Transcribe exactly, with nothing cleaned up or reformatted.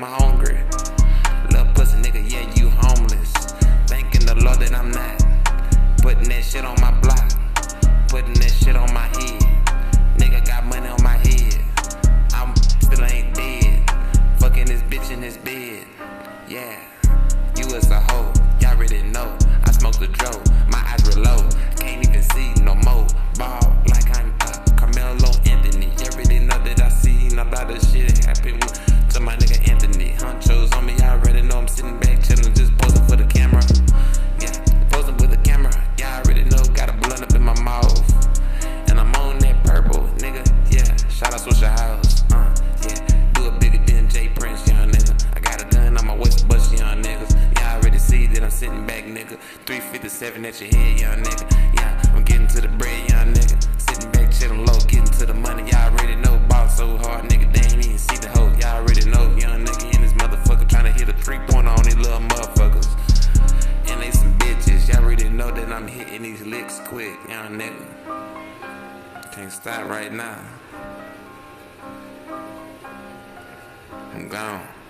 I'm hungry. Little pussy nigga, yeah, you homeless. Thanking the Lord that I'm not putting that shit on my block, putting that shit on my head. Nigga got money on my head, I'm still ain't dead. Fucking this bitch in this bed. Yeah, you is a hoe, y'all already know. I smoke the dro, my eyes real low, can't even see no more. Ball like I'm uh, Carmelo Anthony. You already know that I seen a lot of shit happen to my nigga Anthony. Honchos on me, y'all already know I'm sitting back chillin', just posing for the camera. Yeah, posing with the camera, y'all already know. Got a blunt up in my mouth, and I'm on that purple, nigga. Yeah, shout out Social House. Uh, yeah, do it bigger than J Prince, young nigga. I got a gun on my waist, bust young niggas. Y'all already see that I'm sitting back, nigga. three fifty-seven at your head, young nigga. Yeah, I'm getting to the bread, young nigga. Sitting back, chillin' low, getting to the money. Y'all already know, ball so hard, nigga. They ain't even see the hoe. Y'all already know, young nigga in this motherfucker trying to hit a three-pointer on these little motherfuckers. And they some bitches. Y'all already know that I'm hitting these licks quick, young nigga. Can't stop right now. I'm gone.